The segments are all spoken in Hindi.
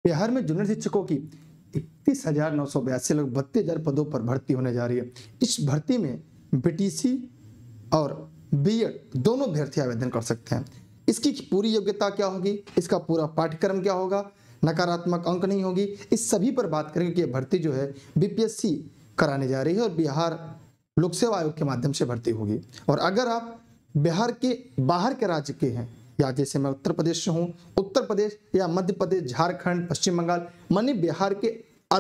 बिहार में जूनियर शिक्षकों की 31,982 लगभग 32,000 पदों पर भर्ती होने जा रही है। इस भर्ती में बीटीसी और बीएड दोनों अभ्यर्थी आवेदन कर सकते हैं। इसकी पूरी योग्यता क्या होगी, इसका पूरा पाठ्यक्रम क्या होगा, नकारात्मक अंक नहीं होगी, इस सभी पर बात करेंगे कि ये भर्ती जो है बीपीएससी कराने जा रही है और बिहार लोक सेवा आयोग के माध्यम से भर्ती होगी। और अगर आप बिहार के बाहर के राज्य के हैं, या जैसे मैं उत्तर प्रदेश से हूँ, उत्तर प्रदेश या मध्य प्रदेश, झारखंड, पश्चिम बंगाल, मानी बिहार के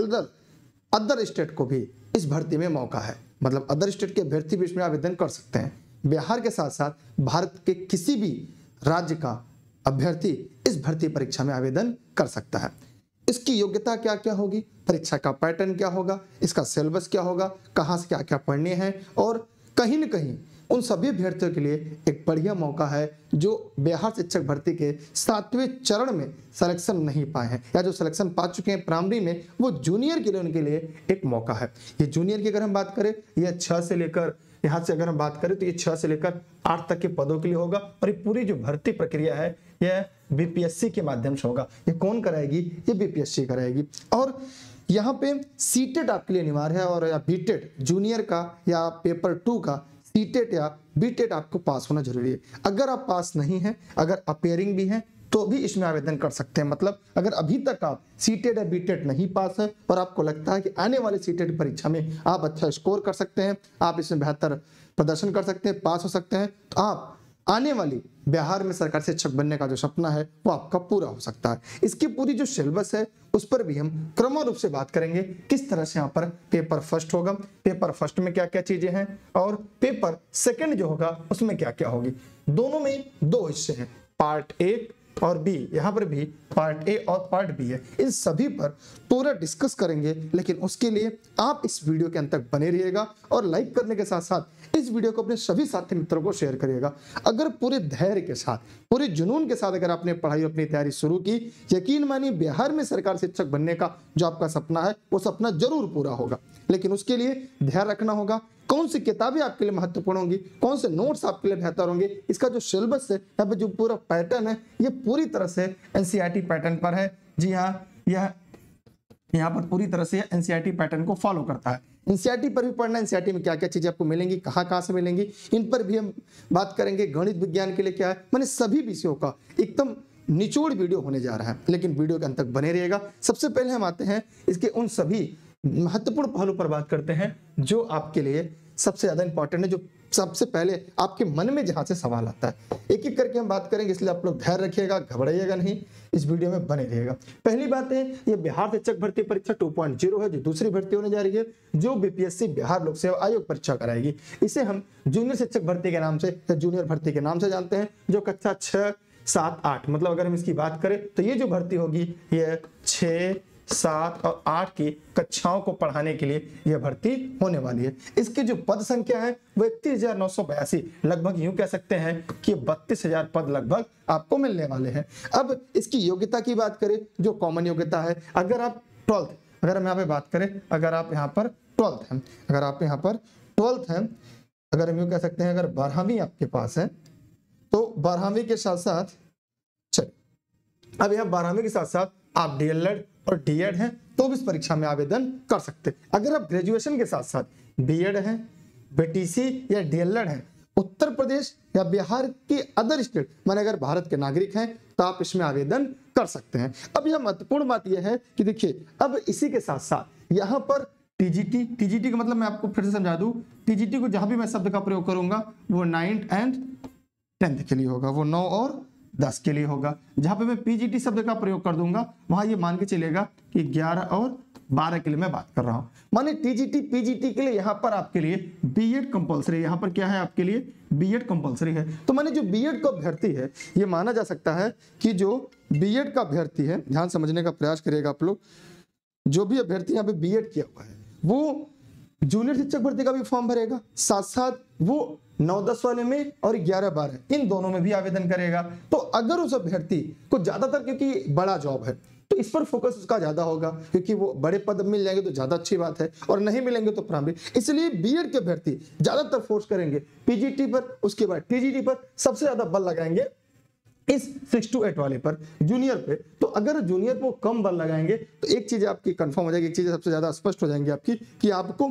अदर स्टेट को भी इस भर्ती में मौका है। मतलब अदर स्टेट के अभ्यर्थी भी इसमें आवेदन कर सकते हैं। बिहार के साथ साथ भारत के किसी भी राज्य का अभ्यर्थी इस भर्ती परीक्षा में आवेदन कर सकता है। इसकी योग्यता क्या क्या होगी, परीक्षा का पैटर्न क्या होगा, इसका सिलेबस क्या होगा, कहाँ से क्या क्या पढ़ने हैं, और कहीं न कहीं उन सभी अभ्यर्थियों के लिए एक बढ़िया मौका है जो बिहार शिक्षक भर्ती के 7वें चरण में सिलेक्शन नहीं पाए हैं या जो सिलेक्शन पा चुके हैं प्राइमरी में, वो जूनियर के लिए उनके लिए एक मौका है। ये जूनियर की अगर हम बात करें, यह 6 से लेकर यहाँ से अगर हम बात करें तो ये 6 से लेकर 8 तक के पदों के लिए होगा। और ये पूरी जो भर्ती प्रक्रिया है यह बीपीएससी के माध्यम से होगा। ये कौन कराएगी, ये बीपीएससी कराएगी। और यहाँ पे सीटेट आपके लिए अनिवार्य है, और या बीटेट जूनियर का या पेपर 2 का सीटेट या बीटेट आपको पास होना जरूरी है। अगर आप पास नहीं हैं, अगर अपेयरिंग भी हैं, तो भी इसमें आवेदन कर सकते हैं। मतलब अगर अभी तक आप सीटेट या बीटेट नहीं पास है और आपको लगता है कि आने वाले सीटेट परीक्षा में आप अच्छा स्कोर कर सकते हैं, आप इसमें बेहतर प्रदर्शन कर सकते हैं, पास हो सकते हैं, तो आप आने वाली बिहार में सरकारी शिक्षक बनने का जो सपना है वो आपका पूरा हो सकता है। इसकी पूरी जो सिलेबस है उस पर भी हम क्रम रूप से बात करेंगे, किस तरह से यहाँ पर पेपर फर्स्ट होगा, पेपर फर्स्ट में क्या क्या चीजें हैं, और पेपर सेकंड जो होगा उसमें क्या क्या होगी। दोनों में 2 हिस्से हैं, पार्ट 1 और बी। यहाँ पर भी पार्ट ए और पार्ट बी है। इन सभी पर पूरा डिस्कस करेंगे, लेकिन उसके लिए आप इस वीडियो के अंत तक बने रहिएगा और लाइक करने के साथ साथ इस वीडियो को अपने सभी साथी मित्रों को शेयर करिएगा। अगर पूरे धैर्य के साथ, पूरे जुनून के साथ अगर आपने पढ़ाई अपनी तैयारी शुरू की, यकीन मानिए बिहार में सरकार शिक्षक बनने का जो आपका सपना है वो सपना जरूर पूरा होगा। लेकिन उसके लिए ध्यान रखना होगा कौन सी किताबें आपके लिए महत्वपूर्ण होंगी, कौन से नोट्स आपके लिए बेहतर होंगे। इसका जो सिलेबस है, यहाँ पे जो पूरा पैटर्न है, ये पूरी तरह से एनसीईआरटी पैटर्न पर है। जी हाँ, यह यहाँ पर पूरी तरह से एनसीईआरटी पैटर्न को फॉलो करता है। एनसीईआरटी पर भी पढ़ना, एनसीईआरटी में क्या क्या चीजें आपको मिलेंगी, कहाँ से मिलेंगी, इन पर भी हम बात करेंगे। गणित विज्ञान के लिए क्या है, मैंने सभी विषयों का एकदम निचोड़ वीडियो होने जा रहा है, लेकिन वीडियो के अंत तक बने रहिएगा। सबसे पहले हम आते हैं इसके उन सभी महत्वपूर्ण पहलू पर बात करते हैं जो आपके लिए सबसे ज्यादा इंपॉर्टेंट है, जो सबसे पहले आपके मन में जहां से सवाल आता है। एक एक करके हम बात करेंगे, इसलिए आप लोग धैर्य रखिएगा, घबराइएगा नहीं, इस वीडियो में बने रहिएगा। पहली बात है, ये बिहार शिक्षक भर्ती परीक्षा 2.0 है, जो दूसरी भर्ती होने जा रही है, जो बीपीएससी बिहार लोक सेवा आयोग परीक्षा कराएगी। इसे हम जूनियर शिक्षक भर्ती के नाम से या जूनियर भर्ती के नाम से जानते हैं, जो कक्षा 6, 7, 8, मतलब अगर हम इसकी बात करें तो ये जो भर्ती होगी ये 6, 7 और 8 की कक्षाओं को पढ़ाने के लिए यह भर्ती होने वाली है। इसकी जो पद संख्या है वो 31,982, लगभग यूं कह सकते हैं कि 32,000 पद लगभग आपको मिलने वाले हैं। अब इसकी योग्यता की बात करें, जो कॉमन योग्यता है, अगर आप 12th, अगर हम यहाँ पे बात करें, अगर आप यहाँ पर 12th हैं, अगर आप यहाँ पर 12th हैं, अगर हम यूं कह सकते हैं अगर 12वीं आपके पास है तो 12वीं के साथ साथ, चलिए अब यहाँ 12वीं के साथ साथ आप डीएलएड और डीएड हैं तो भी इस परीक्षा में आवेदन कर सकते हैं। अगर आप ग्रेजुएशन के साथ साथ बीएड हैं, बीटीसी या डीएलएड हैं, उत्तर प्रदेश या बिहार के अदर स्टेट, माने अगर भारत के नागरिक हैं तो आप इसमें आवेदन कर सकते हैं। अब यह महत्वपूर्ण बात यह है कि देखिए, अब इसी के साथ साथ यहाँ पर टीजीटी का मतलब मैं आपको फिर से समझा दूं, टीजीटी को जहां भी मैं शब्द का प्रयोग करूंगा वो 9th एंड 10th के लिए होगा, वो 9 और 10 के लिए होगा। जहां पे मैं पीजीटी शब्द का प्रयोग कर दूंगा वहां ये मान के चलेगा कि 11 और 12 के लिए मैं बात कर रहा हूं। माने टीजीटी पीजीटी के लिए यहाँ पर आपके लिए बीएड कंपलसरी, यहाँ पर क्या है आपके लिए बीएड कंपलसरी है। तो माने जो बीएड का अभ्यर्थी है, ये माना जा सकता है कि जो बीएड का अभ्यर्थी है, ध्यान समझने का प्रयास करिएगा आप लोग, जो भी अभ्यर्थी यहाँ पे बीएड किया हुआ है वो जूनियर शिक्षक भर्ती का भी फॉर्म भरेगा, साथ साथ वो 9-10 वाले में और 11-12 इन दोनों में भी आवेदन करेगा। तो अगर उस अभ्यर्थी को ज्यादातर, क्योंकि बड़ा जॉब है तो इस पर फोकस उसका ज्यादा होगा, क्योंकि वो बड़े पद मिल जाएंगे तो ज्यादा अच्छी बात है, और नहीं मिलेंगे तो प्रारंभिक, इसलिए बीएड के अभ्यर्थी ज्यादातर फोर्स करेंगे पीजीटी पर, उसके बाद टीजीटी पर सबसे ज्यादा बल लगाएंगे इस 6 to 8 वाले पर जूनियर पे। तो अगर जूनियर को कम बल लगाएंगे तो एक चीज आपकी कंफर्म हो जाएगी, एक चीज सबसे ज्यादा स्पष्ट हो जाएंगी आपकी कि आपको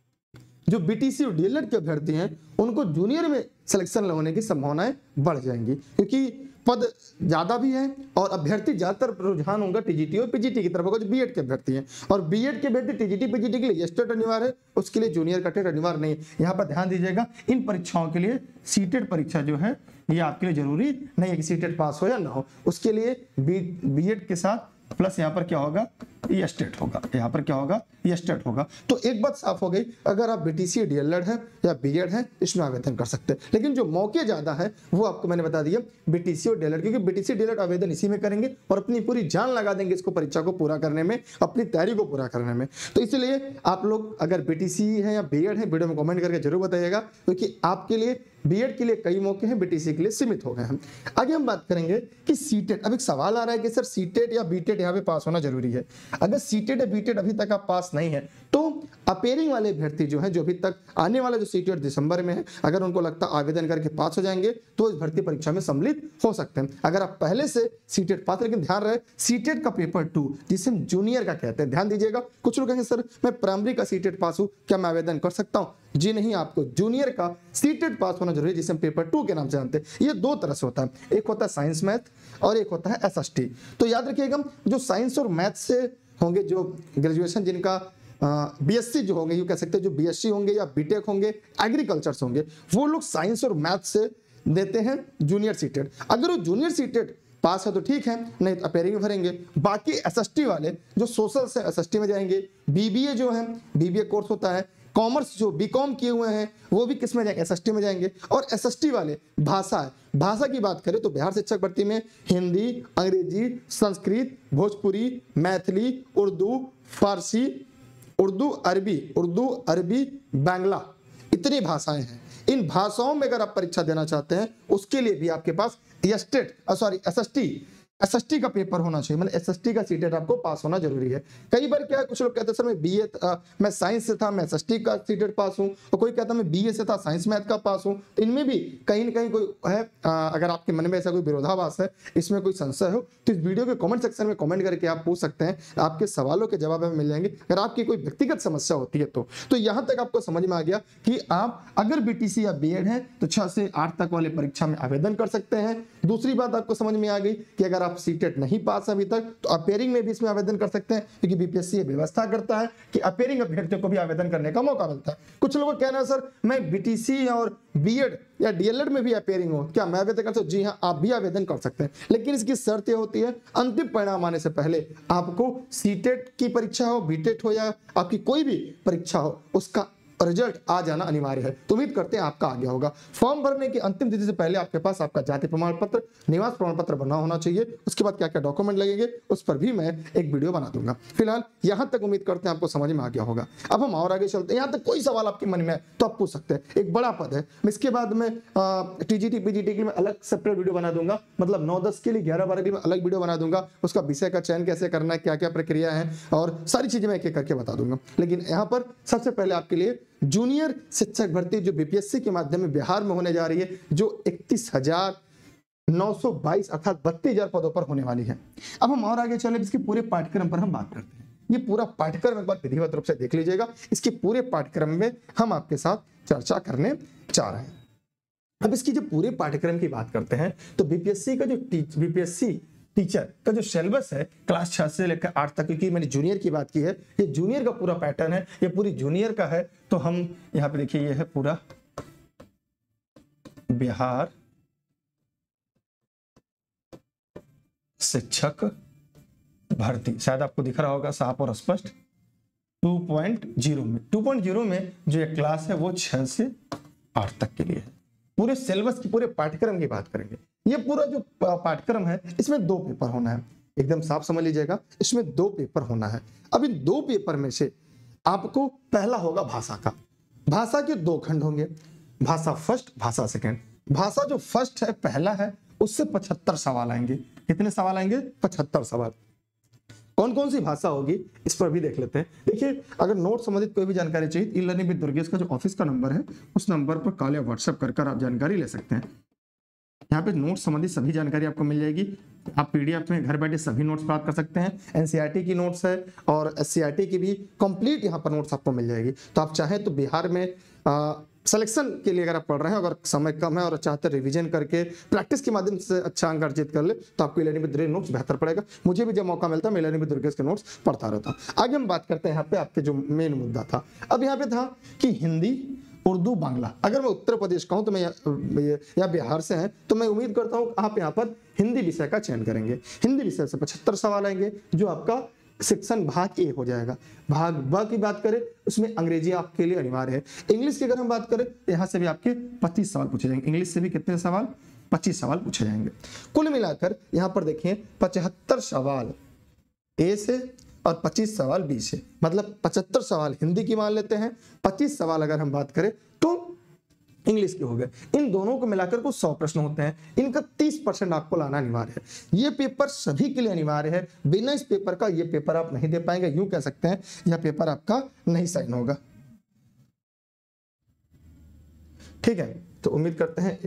जो बीटीसी और डीएलएड के अभ्यर्थी हैं उनको जूनियर में सिलेक्शन होने की संभावनाएं बढ़ जाएंगी, क्योंकि पद ज्यादा भी है और अभ्यर्थी ज्यादातर रुझान होगा टीजीटी और पीजीटी की तरफ होगा, जो बीएड के अभ्यर्थी हैं। और बीएड के अभ्यर्थी टीजीटी पीजीटी के लिए टेट अनिवार्य है, उसके लिए जूनियर का टेट अनिवार्य नहीं है। यहाँ पर ध्यान दीजिएगा, इन परीक्षाओं के लिए सीटेट परीक्षा जो है ये आपके लिए जरूरी नहीं है कि सीटेट पास हो या ना हो, उसके लिए बीएड के साथ प्लस यहाँ पर क्या होगा, ये स्टेट होगा, यहाँ पर क्या होगा, ये स्टेट होगा। तो एक बात साफ हो गई, अगर आप बीटीसी डीएलएड है या बीएड है इसमें आवेदन कर सकते हैं, लेकिन जो मौके ज्यादा है वो आपको मैंने बता दिया बीटीसी और डीएलएड, क्योंकि बीटीसी डीएलएड आवेदन इसी में करेंगे और अपनी पूरी जान लगा देंगे इसको परीक्षा को पूरा करने में, अपनी तैयारी को पूरा करने में। तो इसलिए आप लोग अगर बीटीसी है या बीएड है वीडियो में कमेंट करके जरूर बताइएगा, क्योंकि आपके लिए बीएड के लिए कई मौके हैं, बीटीसी के लिए सीमित हो गए हैं। आगे हम बात करेंगे कि सीटेट। अब एक सवाल आ रहा है कि सर सीटेट या बीटेट यहाँ पे पास होना जरूरी है। अगर सीटेट या बीटेट अभी तक आप पास नहीं है तो अपेयरिंग वाले अभ्यर्थी जो है, जो अभी तक आने वाला जो सीटेट दिसंबर में है, अगर उनको लगता आवेदन करके पास हो जाएंगे तो इस भर्ती परीक्षा में सम्मिलित हो सकते हैं। अगर आप पहले से सीटेट पास, लेकिन ध्यान रहे सीटेट का पेपर 2 जिसे हम जूनियर का कहते हैं, ध्यान दीजिएगा। कुछ लोग कहेंगे सर मैं प्राइमरी का सीटेट पास हूं, क्या मैं आवेदन कर सकता हूं? जी नहीं, आपको जूनियर का सीटेट पास होना जरूरी है, जिसे हम पेपर 2 के नाम से जानते हैं। ये दो तरह से होता है, एक होता है साइंस मैथ और एक होता है एसएसटी। तो याद रखिएगा, जो साइंस और मैथ से होंगे, जो ग्रेजुएशन जिनका बीएससी जो होंगे, यू कह सकते हैं जो बीएससी होंगे या बीटेक होंगे, एग्रीकल्चर से होंगे, वो लोग साइंस और मैथ से देते हैं जूनियर सीटेट। अगर वो जूनियर सीटेट पास है तो ठीक है, नहीं तो अपेयरिंग में भरेंगे। बाकी एसएसटी वाले जो सोशल से एसएसटी में जाएंगे, बीबीए जो है बीबीए कोर्स होता है, कॉमर्स जो बीकॉम किए हुए हैं वो भी किस में जाएंगे, एसएसटी में जाएंगे। और एसएसटी वाले भाषा है, भाषा की बात करें तो बिहार शिक्षक भर्ती में हिंदी, अंग्रेजी, संस्कृत, भोजपुरी, मैथिली, उर्दू, फारसी, उर्दू अरबी, बांग्ला, इतनी भाषाएं हैं। इन भाषाओं में अगर आप परीक्षा देना चाहते हैं उसके लिए भी आपके पास एसएसटी का पेपर होना चाहिए, मतलब एसएसटी का सीटेट आपको पास होना जरूरी है। कई बार क्या है, कुछ लोग कहते हैं सर मैं साइंस से था, मैं एसएसटी का सीटेट पास हूं, और कोई कहता है मैं बीए से था, साइंस मैथ का पास हूं। तो इनमें भी कहीं ना कहीं कोई है, अगर आपके मन में ऐसा कोई विरोधाभास है, इसमें कोई संशय हो, तो इस वीडियो के कमेंट सेक्शन में कमेंट करके आप पूछ सकते हैं, आपके सवालों के जवाब हमें मिल जाएंगे। अगर आपकी कोई व्यक्तिगत समस्या होती है तो यहाँ तक आपको समझ में आ गया कि आप अगर बीटीसी या बीएड है तो 6 से 8 तक वाले परीक्षा में आवेदन कर सकते हैं। दूसरी बात आपको समझ में आ गई कि अगर आप सीटेट नहीं पास अभी तक तो अपेयरिंग में भी इसमें आवेदन कर सकते हैं, क्योंकि बीपीएससी व्यवस्था करता है कि अपेयरिंग अभ्यर्थियों को भी आवेदन करने का मौका मिलता है। कुछ लोगों का कहना है सर मैं बीटीसी और बीएड या डीएलएड में भी अपेयरिंग हो, क्या मैं आवेदन कर सकता हूं? जी हाँ, आप भी आवेदन कर सकते हैं, लेकिन इसकी शर्त यह होती है अंतिम परिणाम आने से पहले आपको सीटेट की परीक्षा हो, बीटेट हो या आपकी कोई भी परीक्षा हो, उसका रिजल्ट आ जाना अनिवार्य है। तो उम्मीद करते हैं आपका आ गया होगा। फॉर्म भरने की अंतिम तिथि से पहले आपके पास आपका जाति प्रमाण पत्र, निवास प्रमाण पत्र बना होना चाहिए। उसके बाद क्या क्या डॉक्यूमेंट लगेंगे उस पर भी मैं एक वीडियो बना दूंगा। फिलहाल यहां तक उम्मीद करते हैं आपको समझ में आ गया होगा। अब हम और आगे चलते हैं। यहां तक कोई सवाल आपके मन में है तो आप पूछ सकते हैं। एक बड़ा पद है, इसके बाद में टीजीटी पीजीटी के लिए अलग सेपरेट वीडियो बना दूंगा, मतलब 9-10 के लिए, 11-12 के लिए अलग वीडियो बना दूंगा। उसका विषय का चयन कैसे करना है, क्या क्या प्रक्रिया है, और सारी चीजें मैं एक एक करके बता दूंगा। लेकिन यहाँ पर सबसे पहले आपके लिए जूनियर शिक्षक भर्ती जो बीपीएससी के माध्यम में बिहार में होने जा रही है, जो 31,922 अर्थात 32,000 पदों पर होने वाली है। अब हम और आगे चले, इसके पूरे पाठ्यक्रम पर हम बात करते हैं। ये पूरा पाठ्यक्रम एक बार विधिवत रूप से देख लीजिएगा। इसके पूरे पाठ्यक्रम में हम आपके साथ चर्चा करने जा रहे हैं। अब इसकी जो पूरे पाठ्यक्रम की बात करते हैं तो बीपीएससी का जो बीपीएससी टीचर का जो सिलेबस है क्लास 6 से लेकर 8 तक, क्योंकि मैंने जूनियर की बात की है, ये जूनियर का पूरा पैटर्न है, ये पूरी जूनियर का है। तो हम यहाँ पे देखिए, ये है पूरा बिहार शिक्षक भर्ती, शायद आपको दिख रहा होगा साफ और स्पष्ट। 2.0 में जो ये क्लास है वो 6 से 8 तक के लिए है। पूरे सिलेबस की, पूरे पाठ्यक्रम की बात करेंगे। ये पूरा जो पाठ्यक्रम है इसमें 2 पेपर होना है, एकदम साफ समझ लीजिएगा, इसमें 2 पेपर होना है। अब इन 2 पेपर में से आपको पहला होगा भाषा का। भाषा के 2 खंड होंगे, भाषा फर्स्ट, भाषा सेकंड। भाषा जो फर्स्ट है, पहला है, उससे 75 सवाल आएंगे। कितने सवाल आएंगे? 75 सवाल। कौन कौन सी भाषा होगी इस पर भी देख लेते हैं। देखिए, अगर नोट संबंधित कोई भी जानकारी चाहिए, ई लर्निंग विद दुर्गेश का जो ऑफिस का नंबर है उस नंबर पर कॉल या व्हाट्सएप कर आप जानकारी ले सकते हैं। यहाँ पे नोट्स संबंधी सभी जानकारी आपको मिल जाएगी। आप पीडीएफ में घर बैठे सभी नोट्स प्राप्त कर सकते हैं। एनसीईआरटी की नोट्स है और एससीईआरटी की भी कंप्लीट यहाँ पर नोट्स आपको मिल जाएगी। तो आप चाहें तो बिहार में सिलेक्शन के लिए अगर आप पढ़ रहे हैं, अगर समय कम है और चाहते हैं रिवीजन करके प्रैक्टिस के माध्यम से अच्छा अंक अर्जित कर ले, तो आपको इलेनी विद दुर्गेश नोट्स बेहतर पड़ेगा। मुझे भी जब मौका मिलता है मैं इलेनी विद दुर्गेश के नोट्स पढ़ता रहता हूँ। आगे हम बात करते हैं यहाँ पे आपके जो मेन मुद्दा था। अब यहाँ पे था कि हिंदी, उर्दू, बांग्ला। अगर मैं उत्तर प्रदेश का हूं तो मैं या बिहार से हैं तो मैं उम्मीद करता हूं आप यहाँ पर हिंदी विषय का चयन करेंगे। हिंदी विषय से 75 सवाल आएंगे, जो आपका सेक्शन भाग ए हो जाएगा। भाग ब की बात करें उसमें अंग्रेजी आपके लिए अनिवार्य है। इंग्लिश की अगर हम बात करें तो यहाँ से भी आपके 25 सवाल पूछे जाएंगे। इंग्लिश से भी कितने सवाल? 25 सवाल पूछे जाएंगे। कुल मिलाकर यहाँ पर देखिए 75 सवाल ए से और 25 सवाल बी से, मतलब 75 सवाल हिंदी की मान लेते हैं, 25 सवाल अगर हम बात करें तो इंग्लिश के हो गए। इन दोनों को मिलाकर कुछ 100 प्रश्न होते हैं। इनका 30% आपको लाना अनिवार्य है। ये पेपर सभी के लिए अनिवार्य है। बिना इस पेपर का ये पेपर आप नहीं दे पाएंगे। यूं कह सकते हैं यह पेपर आपका नहीं साइन होगा। ठीक है, तो उम्मीद करते हैं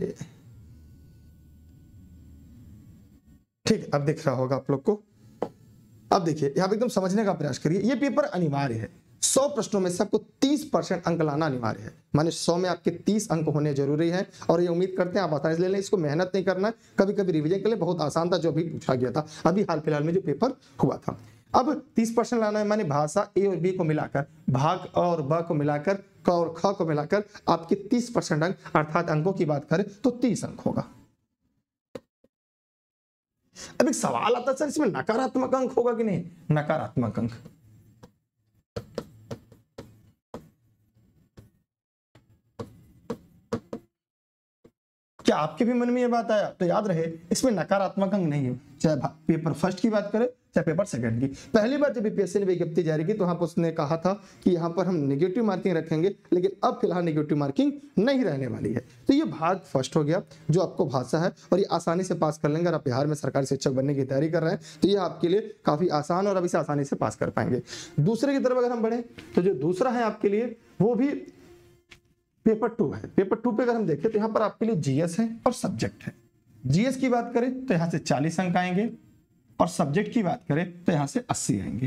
ठीक, अब दिख रहा होगा आप लोग को। अब देखिए यहाँ पे एकदम समझने का प्रयास करिए। ये पेपर अनिवार्य है। 100 प्रश्नों में से आपको 30% अंक लाना अनिवार्य है। माने 100 में आपके 30 अंक होने जरूरी है और ये उम्मीद करते हैं आप आसानी से ले लें। इसको मेहनत नहीं करना है। कभी कभी रिवीजन के लिए बहुत आसान था जो अभी पूछा गया था, अभी हाल फिलहाल में जो पेपर हुआ था। अब 30% लाना है, माने भाषा ए और बी को मिलाकर, भाग और ब को मिलाकर, क और ख को मिलाकर आपके 30% अंक, अर्थात अंकों की बात करें तो 30 अंक होगा। अब एक सवाल आता है सर इसमें नकारात्मक अंक होगा कि नहीं? नकारात्मक अंक क्या आपके भी मन में ये बात आया? तो याद रहे इसमें नकारात्मक अंक नहीं है, चाहे पेपर फर्स्ट की बात करें चाहे पेपर सेकंड की। पहली बार जब बीपीएससी ने विज्ञप्ति जारी की तो वहां पर उसने कहा था कि यहाँ पर हम नेगेटिव मार्किंग रखेंगे, लेकिन अब फिलहाल नेगेटिव मार्किंग नहीं रहने वाली है। तो ये भाग फर्स्ट हो गया जो आपको भाषा है और ये आसानी से पास कर लेंगे। अगर आप बिहार में सरकारी शिक्षक बनने की तैयारी कर रहे हैं तो ये आपके लिए काफी आसान और अभी से आसानी से पास कर पाएंगे। दूसरे की तरफ अगर हम बढ़े तो जो दूसरा है आपके लिए वो भी पेपर 2 है। पेपर 2 पे अगर हम देखें तो यहाँ पर आपके लिए जीएस है और सब्जेक्ट है। जीएस की बात करें तो यहाँ से 40 अंक आएंगे और सब्जेक्ट की बात करें तो यहाँ से 80 आएंगे।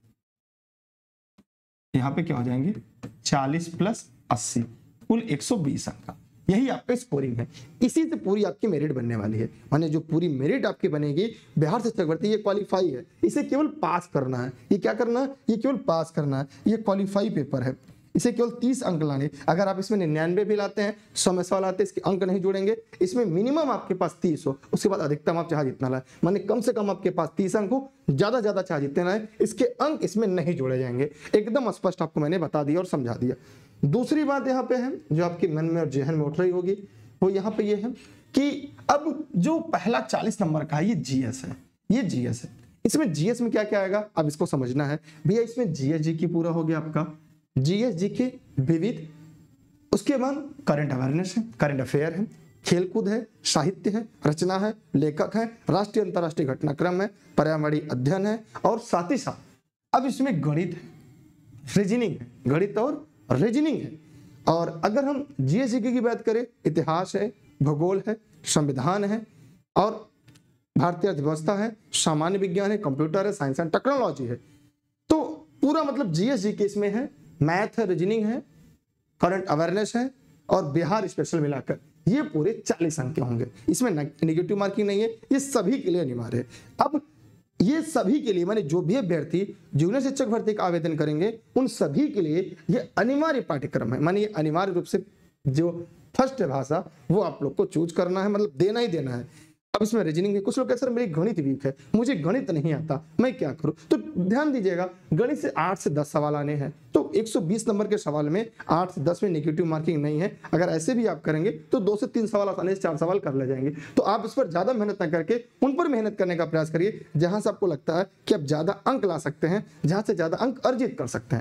यहाँ पे क्या हो जाएंगे 40 प्लस 80 कुल 120 अंक का, यही आपका स्कोरिंग है। इसी से पूरी आपकी मेरिट बनने वाली है। माने जो पूरी मेरिट आपकी बनेगी बिहार शिक्षक भर्ती, ये क्वालिफाई है। इसे केवल पास करना है। ये क्या करना है? ये केवल पास करना है। ये क्वालिफाई पेपर है। इसे केवल 30 अंक लाने। अगर आप इसमें 99 भी लाते हैं, 100 में सवाल आते हैं, इसके अंक नहीं जुड़ेंगे। इसमें मिनिमम आपके पास 30 हो, उसके बाद अधिकतम आप चाहे जितना लाए। माने कम से कम आपके पास 30 अंक हो, ज्यादा ज्यादा चाहे जितने लाए, इसके अंक इसमें नहीं जोड़े जाएंगे। एकदम स्पष्ट आपको मैंने बता दिया और समझा दिया। दूसरी बात यहाँ पे है जो आपके मन में और जहन में उठ रही होगी, वो यहाँ पे ये है कि अब जो पहला 40 नंबर का है ये जीएस है। ये जीएस है। इसमें जीएस में क्या क्या आएगा अब इसको समझना है भैया। इसमें जीएस की पूरा हो गया आपका, जीएस के विविध, उसके बाद करंट अवेयरनेस है, करंट अफेयर है, खेलकूद है, साहित्य है, रचना है, लेखक है, राष्ट्रीय अंतरराष्ट्रीय घटनाक्रम है, पर्यावरणीय अध्ययन है और साथ ही साथ अब इसमें गणित है, रीजनिंग है, गणित और रीजनिंग है। और अगर हम जीएस की बात करें, इतिहास है, भूगोल है, संविधान है और भारतीय अर्थव्यवस्था है, सामान्य विज्ञान है, कंप्यूटर है, साइंस एंड टेक्नोलॉजी है। तो पूरा मतलब जीएस के इसमें है, मैथ है, रीजनिंग है, करंट अवेयरनेस है और बिहार स्पेशल मिलाकर ये पूरे 40 अंक के होंगे। इसमें नेगेटिव मार्किंग नहीं है। ये सभी के लिए अनिवार्य है। अब ये सभी के लिए माने जो भी अभ्यर्थी जूनियर शिक्षक भर्ती का आवेदन करेंगे उन सभी के लिए ये अनिवार्य पाठ्यक्रम है। माने ये अनिवार्य रूप से जो फर्स्ट है भाषा वो आप लोग को चूज करना है, मतलब देना ही देना है। अब इसमें रीजनिंग है। कुछ लोग कहते सर मेरी गणित वीक है, मुझे गणित नहीं आता, मैं क्या करूं? तो ध्यान दीजिएगा, गणित से 8 से 10 सवाल आने हैं। तो 120 नंबर के सवाल में 8 से 10 में नेगेटिव मार्किंग नहीं है। अगर ऐसे भी आप करेंगे तो 2 से 3 सवाल आसानी से 4 सवाल कर ले जाएंगे। तो आप इस पर ज्यादा मेहनत न करके उन पर मेहनत करने का प्रयास करिए जहां से आपको लगता है कि आप ज्यादा अंक ला सकते हैं, जहां से ज्यादा अंक अर्जित कर सकते हैं।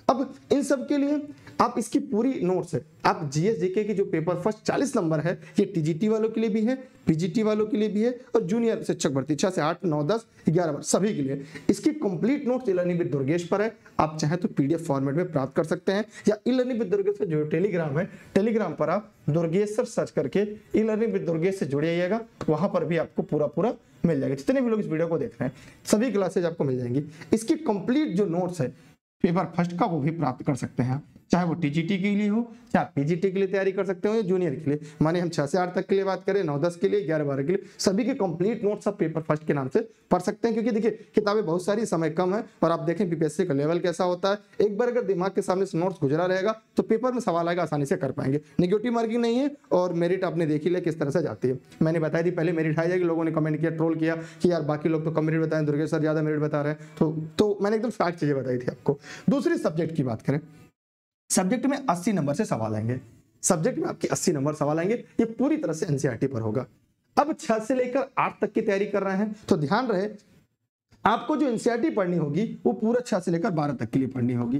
अब इन सब के लिए आप इसकी पूरी नोट्स है, आप जीएस जीके की जो पेपर फर्स्ट 40 नंबर है, ये टीजीटी वालों के लिए भी है, पीजीटी वालों के लिए भी है, और जूनियर शिक्षक भर्ती 6 से 8, 9, 10, 11 बार सभी के लिए इसकी complete notes e-learning with Durgesh पर है। आप चाहे तो पीडीएफ फॉर्मेट में प्राप्त कर सकते हैं, या ई-लर्निंग विद दुर्गेश का जो टेलीग्राम है, टेलीग्राम पर आप दुर्गेश सर सर्च करके ई-लर्निंग विद दुर्गेश से जुड़े जाइएगा, वहां पर भी आपको पूरा मिल जाएगा। जितने भी लोग इस वीडियो को देख रहे हैं सभी क्लासेज आपको मिल जाएंगी। इसकी कंप्लीट जो नोट्स है पेपर फर्स्ट का वो भी प्राप्त कर सकते हैं, चाहे वो टीजीटी के लिए हो, चाहे पीजीटी के लिए तैयारी कर सकते हो, या जूनियर के लिए। माने हम 6 से 8 तक के लिए बात करें, 9, 10 के लिए, 11, 12 के लिए, सभी के कंप्लीट नोट्स आप पेपर फर्स्ट के नाम से पढ़ सकते हैं। क्योंकि देखिए किताबें बहुत सारी, समय कम है, और आप देखें बीपीएससी का लेवल कैसा होता है। एक बार अगर दिमाग के सामने से नोट्स गुजरा रहेगा तो पेपर में सवाल आएगा, आसानी से कर पाएंगे। नेगेटिव मार्किंग नहीं है, और मेरिट आपने देख ही लिया किस तरह से जाती है। मैंने बताई थी पहले मेरिट आई जाएगी, लोगों ने कमेंट किया, ट्रोल किया कि यार बाकी लोग तो कम मेरिट बताएं, दुर्गेश सर ज्यादा मेरिट बता रहे हैं। तो मैंने एकदम फैक्ट चीजें बताई थी आपको। दूसरी सब्जेक्ट की बात करें, सब्जेक्ट में 80 नंबर से सवाल आएंगे, सब्जेक्ट में आपके 80 नंबर सवाल आएंगे, ये पूरी तरह से एनसीईआरटी पर होगा। अब 6 से लेकर 8 तक की तैयारी कर रहे हैं तो ध्यान रहे आपको जो एनसीईआरटी पढ़नी होगी वो पूरा 6 से लेकर 12 तक के लिए पढ़नी होगी।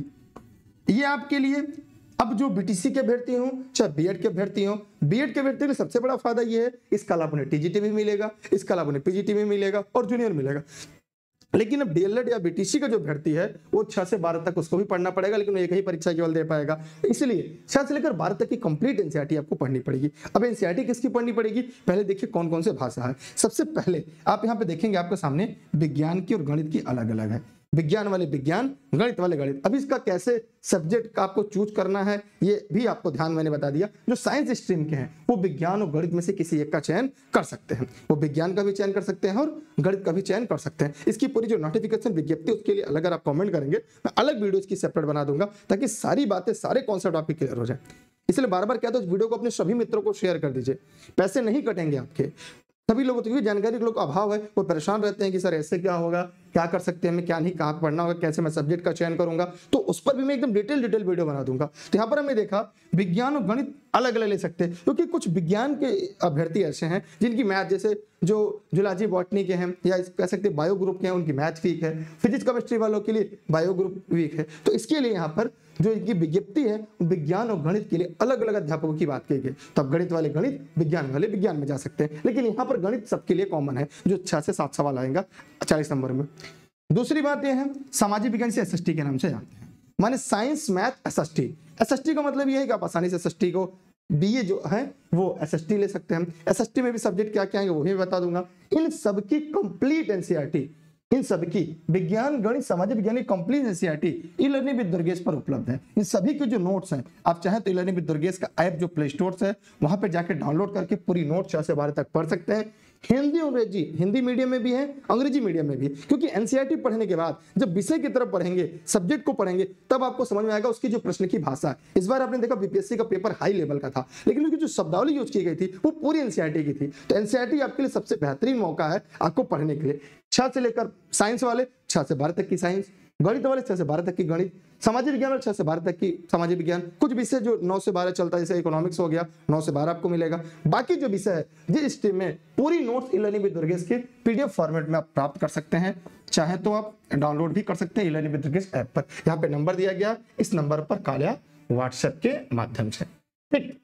ये आपके लिए, अब जो बीटीसी के अभ्यर्थी हो चाहे बीएड के अभ्यर्थी हो, बीएड के अभ्यर्थी के लिए सबसे बड़ा फायदा ये है, इसका लाभ उन्हें टीजीटी भी मिलेगा, इसका लाभ उन्हें पीजीटी भी मिलेगा और जूनियर मिलेगा। लेकिन अब डीएलएड या बीटीसी का जो अभ्यर्थी है वो 6 से 12 तक उसको भी पढ़ना पड़ेगा, लेकिन वो एक ही परीक्षा केवल दे पाएगा। इसलिए 6 से लेकर 12 तक की कंप्लीट एनसीईआरटी आपको पढ़नी पड़ेगी। अब एनसीईआरटी किसकी पढ़नी पड़ेगी, पहले देखिए कौन कौन से भाषा है। सबसे पहले आप यहाँ पे देखेंगे आपके सामने विज्ञान की और गणित की अलग अलग है, विज्ञान वाले विज्ञान, गणित वाले गणित। अब इसका कैसे सब्जेक्ट का आपको चूज करना है ये भी आपको ध्यान मैंने बता दिया। जो साइंस स्ट्रीम के हैं वो विज्ञान और गणित में से किसी एक का चयन कर सकते हैं, वो विज्ञान का भी चयन कर सकते हैं और गणित का भी चयन कर सकते हैं। इसकी पूरी जो नोटिफिकेशन विज्ञप्ति उसके लिए अगर आप कमेंट करेंगे मैं अलग वीडियो इसकी सेपरेट बना दूंगा, ताकि सारी बातें, सारे कॉन्सेप्ट आपके क्लियर हो जाए। इसलिए बार बार कहता हूं इस वीडियो को अपने सभी मित्रों को शेयर कर दीजिए, पैसे नहीं कटेंगे आपके। सभी लोगों को जानकारी के लोग अभाव है, वो परेशान रहते हैं कि सर ऐसे क्या होगा, क्या कर सकते हैं, मैं क्या नहीं, कहाँ पढ़ना होगा, कैसे मैं सब्जेक्ट का चयन करूंगा। तो उस पर भी मैं एकदम डिटेल वीडियो बना दूंगा। तो यहाँ पर हमने देखा विज्ञान और गणित अलग अलग ले सकते हैं, क्योंकि कुछ विज्ञान के अभ्यर्थी ऐसे हैं जिनकी मैथ, जैसे जो जुलॉजी बॉटनी के हैं या कह सकते हैं बायो ग्रुप के हैं, उनकी मैथ वीक है। फिजिक्स केमिस्ट्री वालों के लिए बायो ग्रुप वीक है। तो इसके लिए यहाँ पर जो इनकी विज्ञप्ति है विज्ञान और गणित के लिए अलग अलग अध्यापकों की बात की गई। तो अब गणित वाले गणित, विज्ञान वाले विज्ञान में जा सकते हैं। लेकिन यहाँ पर गणित सबके लिए कॉमन है, जो 6 से 7 सवाल आएगा 40 नंबर में। दूसरी बात यह है, सामाजिक विज्ञान से एसएसटी के नाम से जानते हैं, माने साइंस मैथ एसएसटी। एसएसटी का मतलब यह है कि आप आसानी से एसएसटी को, बीए जो है वो एसएसटी ले सकते हैं। एसएसटी में भी सब्जेक्ट क्या क्या आएंगे वो भी बता दूंगा। इन सबकी कंप्लीट एनसीईआरटी, इन सबकी विज्ञान गणित सामाजिक विज्ञान की complete NCERT e-learning with Durgesh पर उपलब्ध है। इन सभी के जो नोट्स हैं, आप चाहें तो ई-लर्निंग विद दुर्गेश का ऐप जो प्ले स्टोर से है वहां पर जाकर डाउनलोड करके पूरी नोट 6 से 12 तक पढ़ सकते हैं। हिंदी अंग्रेजी, हिंदी मीडियम में भी है, अंग्रेजी मीडियम में भी। क्योंकि एनसीईआरटी पढ़ने के बाद जब विषय की तरफ पढ़ेंगे, सब्जेक्ट को पढ़ेंगे, तब आपको समझ में आएगा उसकी जो प्रश्न की भाषा है। इस बार आपने देखा बीपीएससी का पेपर हाई लेवल का था, लेकिन उनकी जो शब्दावली यूज की गई थी वो पूरी एनसीईआरटी की थी। तो एनसीईआरटी आपके लिए सबसे बेहतरीन मौका है आपको पढ़ने के लिए। 6 से लेकर साइंस वाले 6 से 12 तक की साइंस, गणित वाले 6 से 12 तक की गणित, सामाजिक विज्ञान वाले 6 से 12 तक की सामाजिक विज्ञान। कुछ विषय जो 9 से 12 चलता है, जैसे इकोनॉमिक्स हो गया, 9 से 12 आपको मिलेगा। बाकी जो विषय है जिस स्ट्रीम में, पूरी नोट्स ई-लर्निंग विद दुर्गेश के पीडीएफ फॉर्मेट में आप प्राप्त कर सकते हैं। चाहे तो आप डाउनलोड भी कर सकते हैं ई-लर्निंग विद दुर्गेश ऐप पर। यहाँ पे नंबर दिया गया, इस नंबर पर कॉल या व्हाट्सएप के माध्यम से। ठीक,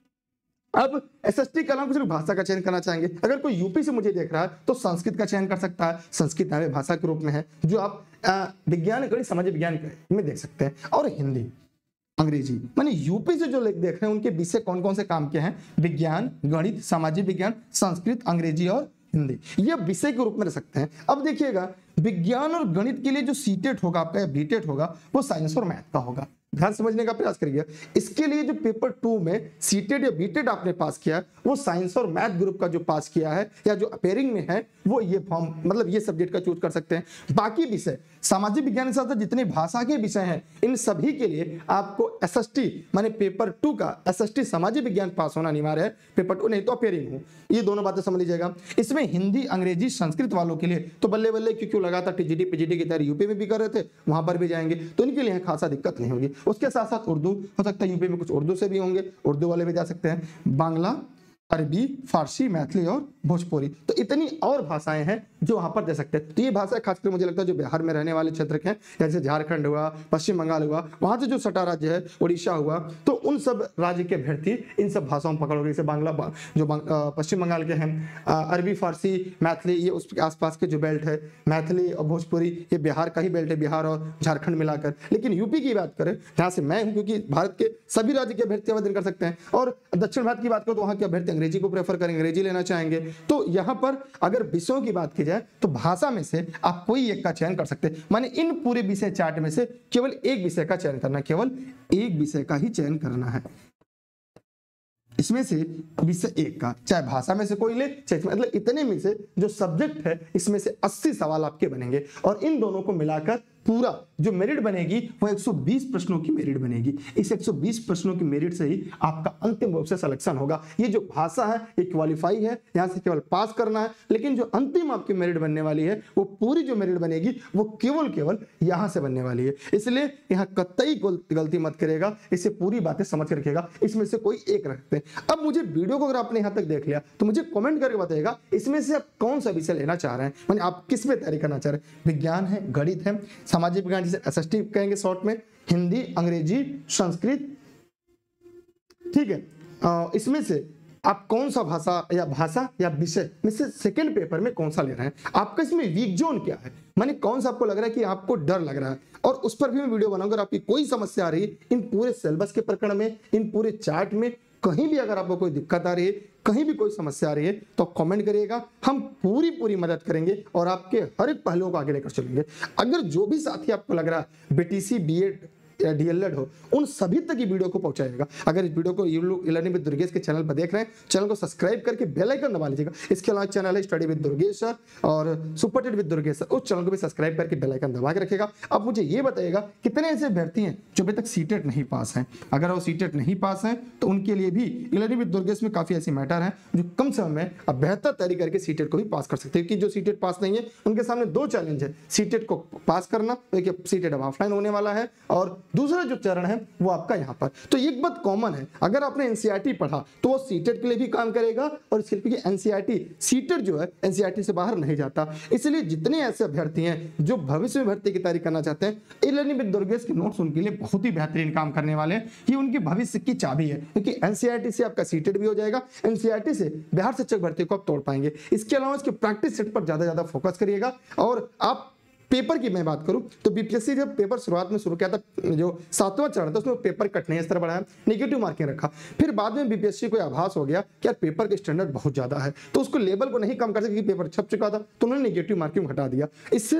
अब एसएसटी के अलावा सिर्फ भाषा का चयन करना चाहेंगे, अगर कोई यूपी से मुझे देख रहा है तो संस्कृत का चयन कर सकता है। संस्कृत नावे भाषा के रूप में है, जो आप विज्ञान गणित सामाजिक विज्ञान में देख सकते हैं। और हिंदी अंग्रेजी, माने यूपी से जो लोग देख रहे हैं उनके विषय कौन कौन से काम के हैं, विज्ञान गणित सामाजिक विज्ञान संस्कृत अंग्रेजी और हिंदी, ये विषय के रूप में रह सकते हैं। अब देखिएगा विज्ञान और गणित के लिए जो सीटेट होगा आपका या बीटेट होगा वो साइंस और मैथ का होगा। ध्यान समझने का प्रयास करिए। इसके लिए जो पेपर 2 में सीटेट या बीटेट आपने पास किया है वो साइंस और मैथ ग्रुप का जो पास किया है या जो अपेयरिंग में है वो ये फॉर्म, मतलब ये सब्जेक्ट का चूज कर सकते हैं। बाकी विषय सामाजिक विज्ञान के साथ जितने भाषा के विषय हैं इन सभी के लिए आपको एसएसटी माने पेपर 2 का एसएसटी सामाजिक विज्ञान पास होना अनिवार्य है। पेपर 2 नहीं तो अपेयरिंग हो, ये दोनों बातें समझ लीजिएगा। इसमें हिंदी अंग्रेजी संस्कृत वालों के लिए तो बल्ले बल्ले, क्योंकि लगातार टीजीटी पीजीटी की तैयारी यूपी में भी कर रहे थे, वहां पर भी जाएंगे तो इनके लिए खासा दिक्कत नहीं होगी। उसके साथ साथ उर्दू हो सकता है, यूपी में कुछ उर्दू से भी होंगे, उर्दू वाले भी जा सकते हैं। बांग्ला अरबी, फारसी, मैथिली और भोजपुरी। तो इतनी और भाषाएं हैं जो वहां पर दे सकते हैं। तो ये भाषा खासकर मुझे लगता है जो बिहार में रहने वाले क्षेत्र के हैं, जैसे झारखंड हुआ, पश्चिम बंगाल हुआ, वहां से जो सटा राज्य है, उड़ीसा हुआ, तो उन सब राज्य के अभ्यर्थी इन सब भाषाओं में पकड़ोगे। जैसे बांग्ला जो पश्चिम बंगाल के हैं, अरबी, फारसी, मैथिली, ये उसके आसपास के जो बेल्ट है, मैथिली और भोजपुरी ये बिहार का ही बेल्ट है, बिहार और झारखंड मिलाकर। लेकिन यूपी की बात करें, जहां से मैं हूं, क्योंकि भारत के सभी राज्य के अभ्यर्थी आवेदन कर सकते हैं, और दक्षिण भारत की बात करो तो वहां के अभ्यर्थी अंग्रेजी को प्रेफर करेंगे, अंग्रेजी लेना चाहेंगे। तो यहाँ पर अगर विषयों की बात की जाए तो भाषा में से आप कोई एक का चयन कर सकते हैं। माने इन पूरे विषय चार्ट में से केवल एक विषय का चयन करना, केवल एक विषय का ही चयन करना है। इसमें से विषय एक का, चाहे भाषा में से कोई ले, चाहे मतलब इतने में से जो सब्जेक्ट है इसमें से 80 सवाल आपके बनेंगे, और इन दोनों को मिलाकर पूरा जो मेरिट बनेगी वो 120 प्रश्नों की मेरिट बनेगी। इस 120 प्रश्नों की मेरिट से ही आपका अंतिम रूप से सिलेक्शन होगा। ये जो भाषा है ये क्वालिफाई है, यहाँ से केवल पास करना है, लेकिन जो अंतिम आपकी मेरिट बनने वाली है वो पूरी जो मेरिट बनेगी वो केवल यहाँ से बनने वाली है। इसलिए यहाँ कतई गलती मत करेगा, इसे पूरी बातें समझ के रखिएगा, इसमें से कोई एक रखते हैं। अब मुझे वीडियो को अगर आपने यहाँ तक देख लिया तो मुझे कमेंट करके बताइएगा इसमें से आप कौन सा विषय लेना चाह रहे हैं, माने आप किस में तैयारी करना चाह रहे हैं। विज्ञान है, गणित है, सामाजिक विज्ञान जिसे एसएसटी कहेंगे शॉर्ट में, हिंदी, अंग्रेजी, संस्कृत, ठीक है। इसमें से आप कौन सा भाषा या विषय में से सेकंड पेपर में कौन सा ले रहे हैं, आपका इसमें वीक जोन क्या है, माने कौन सा आपको लग रहा है कि आपको डर लग रहा है, और उस पर भी मैं वीडियो बनाऊंगा। अगर आपकी कोई समस्या आ रही है इन पूरे सिलेबस के प्रकरण में, इन पूरे चार्ट में, कहीं भी अगर आपको कोई दिक्कत आ रही है, कहीं भी कोई समस्या आ रही है तो कमेंट करिएगा, हम पूरी मदद करेंगे और आपके हर एक पहलुओं को आगे लेकर चलेंगे। अगर जो भी साथी आपको लग रहा है बीटीसी, बीएड या डीएलएड हो, उन सभी तक ये वीडियो को पहुंचाएगा। अगर इस वीडियो को लर्निंग विद दुर्गेश के चैनल पर देख रहे हैं, चैनल को सब्सक्राइब करके बेल आइकन दबा लीजिएगा। इसके अलावा चैनल है स्टडी विद दुर्गेश सर और super TET with Durgesh sir, उस चैनल को भी सब्सक्राइब करके बेल आइकन दबा के रखिएगा। अब मुझे ये बताइएगा कितने ऐसे अभ्यर्थी हैं जो अभी तक सीटेट नहीं पास हैं। अगर वो सीटेट नहीं पास हैं तो उनके लिए भी लर्निंग विद दुर्गेश में काफी ऐसी मैटर है जो कम समय में अब बेहतर तैयारी करके सीटेट को भी पास कर सकते हैं। कि जो सीटेट पास नहीं है उनके सामने दो चैलेंज है, सीटेट को पास करना, एक सीटेट अब ऑफलाइन होने वाला है, और दूसरा जो चरण है वो आपका यहाँ पर। तो एक बात कॉमन है, अगर आपने एनसीईआरटी पढ़ा तो वो सीटेट के लिए भी काम करेगा, और सिर्फ की एनसीईआरटी सीटेट जो है एनसीईआरटी से बाहर नहीं जाता। इसलिए जितने ऐसे अभ्यर्थी हैं जो भविष्य में भर्ती की तैयारी करना चाहते हैं, ई लर्निंग विद दुर्गेश के नोट्स उनके लिए बहुत ही बेहतरीन काम करने वाले हैं। ये उनके भविष्य की चाबी है, क्योंकि एनसीईआरटी से आपका सीटेट भी हो जाएगा, एनसीईआरटी से बिहार शिक्षक भर्ती को आप तोड़ पाएंगे। इसके अलावा इसके प्रैक्टिस सेट पर ज्यादा फोकस करिएगा। और आप पेपर की मैं बात करूं तो बीपीएससी जब पेपर शुरुआत में शुरू किया था, जो 7वां चरण था उसमें पेपर कट नहीं स्तर बढ़ाया, नेगेटिव मार्किंग रखा। फिर बाद में बीपीएससी को आभास हो गया कि यार पेपर के स्टैंडर्ड बहुत ज्यादा है, तो उसको लेवल को नहीं कम कर सके, पेपर छप चुका था, तो उन्होंने नेगेटिव मार्किंग हटा दिया। इससे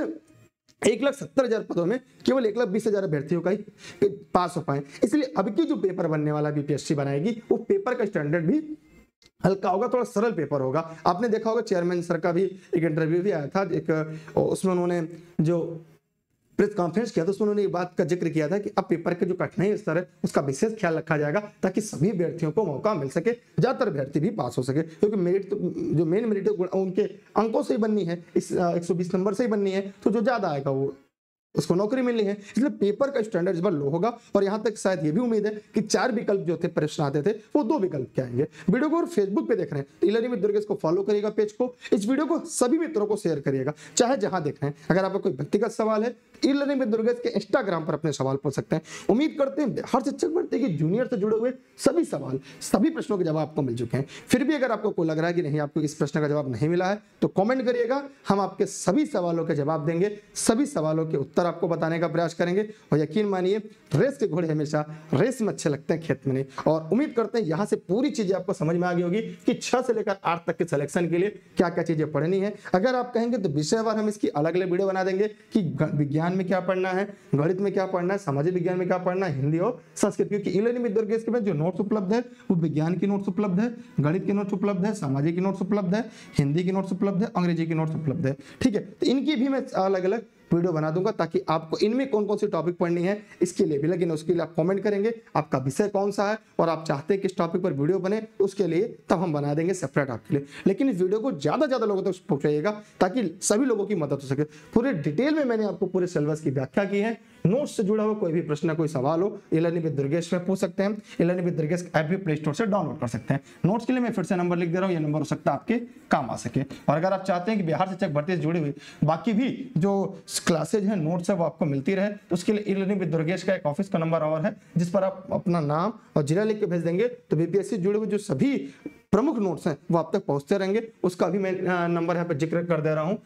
1,70,000 पदों में केवल 1,20,000 अभ्यर्थियों का ही पास हो पाए। इसलिए अब की जो पेपर बनने वाला बीपीएससी बनाएगी वो पेपर का स्टैंडर्ड भी हल्का होगा, थोड़ा सरल पेपर होगा। आपने देखा होगा चेयरमैन सर का भी एक इंटरव्यू भी आया था, एक उसमें उन्होंने जो प्रेस कॉन्फ्रेंस किया था उसमें उन्होंने बात का जिक्र किया था कि अब पेपर के जो कठिनाई स्तर है उसका विशेष ख्याल रखा जाएगा, ताकि सभी अभ्यर्थियों को मौका मिल सके, ज्यादातर अभ्यर्थी भी पास हो सके। क्योंकि मेरिट तो जो मेन मेरिट है उनके अंकों से ही बननी है, इस 120 नंबर से ही बननी है, तो जो ज्यादा आएगा वो उसको नौकरी मिलनी है। इसलिए पेपर का स्टैंडर्ड इस बार लो होगा, और यहां तक शायद ये भी उम्मीद है कि 4 विकल्प जो थे प्रश्न आते थे वो 2 विकल्प के आएंगे। वीडियो को फेसबुक पे देख रहे हैं तो लर्निंग विद दुर्गेश को फॉलो करिएगा, पेज को, इस वीडियो को सभी मित्रों को शेयर करिएगा, चाहे जहां देख रहे हैं। अगर आपका कोई व्यक्तिगत सवाल है लर्निंग विद दुर्गेश के इंस्टाग्राम पर अपने सवाल पूछ सकते हैं। उम्मीद करते हैं बिहार शिक्षक भर्ती के जूनियर से जुड़े हुए सभी सवाल, सभी प्रश्नों के जवाब आपको मिल चुके हैं। फिर भी अगर आपको कोई लग रहा है कि नहीं आपको इस प्रश्न का जवाब नहीं मिला है तो कमेंट करिएगा, हम आपके सभी सवालों के जवाब देंगे, सभी सवालों के उत्तर आपको बताने का प्रयास करेंगे। और यकीन मानिए रेस के घोड़े हमेशा रेस में अच्छे लगते हैं, खेत में नहीं। और उम्मीद करते हैं यहाँ से पूरी चीजें आपको समझ में आ गई होगी कि 6 से लेकर 8 तक के सिलेक्शन के लिए क्या क्या चीजें पढ़नी है। अगर आप कहेंगे तो विषयवार हम इसकी अलग अलग वीडियो बना देंगे कि विज्ञान में क्या पढ़ना है, गणित में क्या पढ़ना है, सामाजिक विज्ञान में क्या पढ़ना है, हिंदी और संस्कृत। क्योंकि ई लर्निंग विद दुर्गेश के में जो नोट्स उपलब्ध है वो विज्ञान की नोट्स उपलब्ध है, गणित की नोट्स उपलब्ध है, सामाजिक की नोट्स उपलब्ध है, हिंदी की नोट्स उपलब्ध है, अंग्रेजी की नोट्स उपलब्ध है। ठीक है, तो इनकी भी मैं अलग अलग वीडियो बना दूंगा ताकि आपको इनमें कौन कौन सी टॉपिक पढ़नी है इसके लिए भी, लेकिन उसके लिए आप कमेंट करेंगे आपका विषय कौन सा है और आप चाहते हैं किस टॉपिक पर वीडियो बने, उसके लिए तब हम बना देंगे सेपरेट आपके लिए। लेकिन इस वीडियो को ज्यादा लोगों तक पहुंचाइएगा ताकि सभी लोगों की मदद हो सके। पूरे डिटेल में मैंने आपको पूरे सिलेबस की व्याख्या की है। नोट्स से जुड़ा हुआ कोई भी प्रश्न, कोई सवाल हो, e-learning विद दुर्गेश में पूछ सकते हैं। e-learning विद दुर्गेश ऐप भी प्ले स्टोर से डाउनलोड कर सकते हैं। नोट्स के लिए मैं फिर से नंबर लिख दे रहा हूँ, ये नंबर हो सकता है आपके काम आ सके। और अगर आप चाहते हैं कि बिहार शिक्षक भर्ती से जुड़ी हुई बाकी भी जो क्लासेज हैं, नोट्स है, वो आपको मिलती रहे, तो उसके लिए e-learning विद दुर्गेश का एक ऑफिस का नंबर और है जिस पर आप अपना नाम और जिला लिख के भेज देंगे तो बीपीएससी जुड़े हुए जो सभी प्रमुख नोट्स हैं वो आप तक पहुंचते रहेंगे। उसका भी मैं नंबर यहाँ पे जिक्र कर दे रहा हूँ,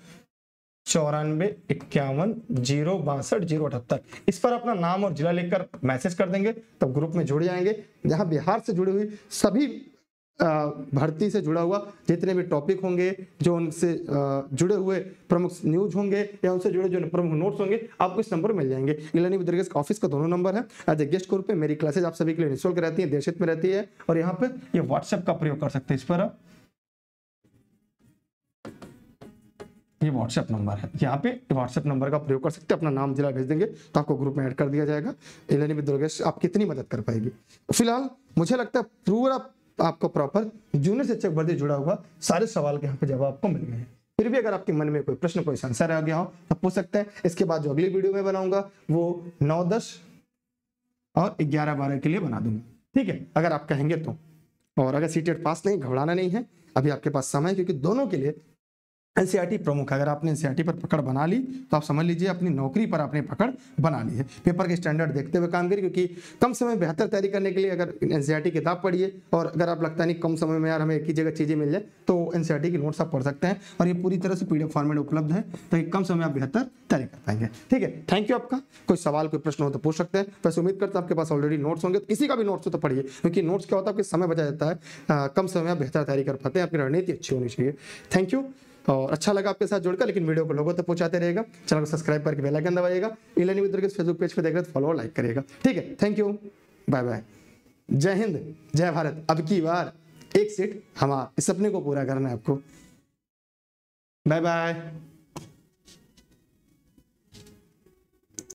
9451026078। इस पर अपना नाम और जिला लिखकर मैसेज कर देंगे, तब ग्रुप में जुड़ जाएंगे जहां बिहार से जुड़ी हुई सभी भर्ती से जुड़ा हुआ जितने भी टॉपिक होंगे, जो उनसे जुड़े हुए प्रमुख न्यूज होंगे या उनसे जुड़े जो प्रमुख नोट्स होंगे, आपको इस नंबर पर मिल जाएंगे। e-learning विद दुर्गेश का ऑफिस का दोनों नंबर है। एज ए गेस्ट ग्रुप पे मेरी क्लासेज आप सभी के लिए निःशुल्क रहती है, देशहित में रहती है। और यहाँ पे ये व्हाट्सएप का प्रयोग कर सकते हैं, इस पर ये व्हाट्सएप नंबर है, यहाँ पे व्हाट्सएप नंबर का प्रयोग कर सकते हैं। अपना नाम जिला भेज देंगे तो आपको ग्रुप में ऐड कर दिया जाएगा। e-learning विद दुर्गेश आप कितनी मदद कर पाएगी। फिलहाल मुझे लगता है पूरा आपको प्रॉपर जूनियर शिक्षक भर्ती जुड़ा हुआ सारे सवाल के यहाँ पे जवाब आपको मिल गए हैं। फिर भी अगर आपके मन में कोई प्रश्न, कोई संशय रह गया हो तो पूछ सकते हैं। इसके बाद जो अगली वीडियो में बनाऊंगा वो 9, 10 और 11, 12 के लिए बना दूंगा, ठीक है, अगर आप कहेंगे तो। और अगर सीटेट पास नहीं, घबराना नहीं है, अभी आपके पास समय है, क्योंकि दोनों के लिए एनसीईआरटी प्रमुख है। अगर आपने एनसीईआरटी पर पकड़ बना ली तो आप समझ लीजिए अपनी नौकरी पर आपने पकड़ बना ली है। पेपर के स्टैंडर्ड देखते हुए काम करिए, क्योंकि कम समय में बेहतर तैयारी करने के लिए अगर एनसीईआरटी किताब पढ़िए, और अगर आप लगता नहीं कम समय में यार हमें एक ही जगह चीजें मिल जाए, तो एनसीईआरटी की नोट्स आप पढ़ सकते हैं और ये पूरी तरह से पीडीएफ फॉर्मेट उपलब्ध है, तो कम समय में आप बेहतर तैयारी कर पाएंगे। ठीक है, थैंक यू। आपका कोई सवाल, कोई प्रश्न हो तो पूछ सकते हैं। वैसे उम्मीद करता हूं आपके पास ऑलरेडी नोट्स होंगे, तो किसी का भी नोट्स हो तो पढ़िए, क्योंकि नोट्स क्या होता है, आपके समय बचा जाता है, कम समय में आप बेहतर तैयारी कर पाते हैं, आपकी रणनीति अच्छी होनी चाहिए। Thank you. और अच्छा लगा आपके साथ जुड़कर, लेकिन वीडियो को लोगों तक पहुंचाते रहेगा। चैनल को सब्सक्राइब करके बेल आइकन दबाइएगा। e-learning with Durgesh Facebook page पे देख रहे तो फॉलो और लाइक करिएगा। ठीक है, थैंक यू, बाय बाय, जय हिंद, जय भारत। अब की बार एक सीट हमारा, इस सपने को पूरा करना है आपको। Bye bye.